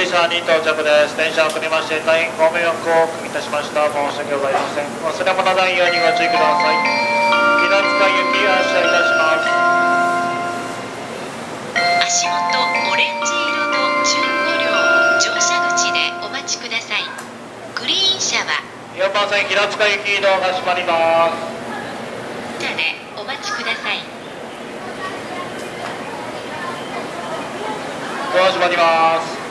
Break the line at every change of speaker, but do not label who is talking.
車に到着です。電車を遅れまして大変ご迷惑をおかけいたしました。申し訳ございません。忘れ物ないようにご注意ください。平塚行き発車いたします。
足元オレンジ色の15両乗車口でお待ちください。グリーン車は
4番線平塚行き移動が閉まります。
車でお待ちください。
ドア閉まります。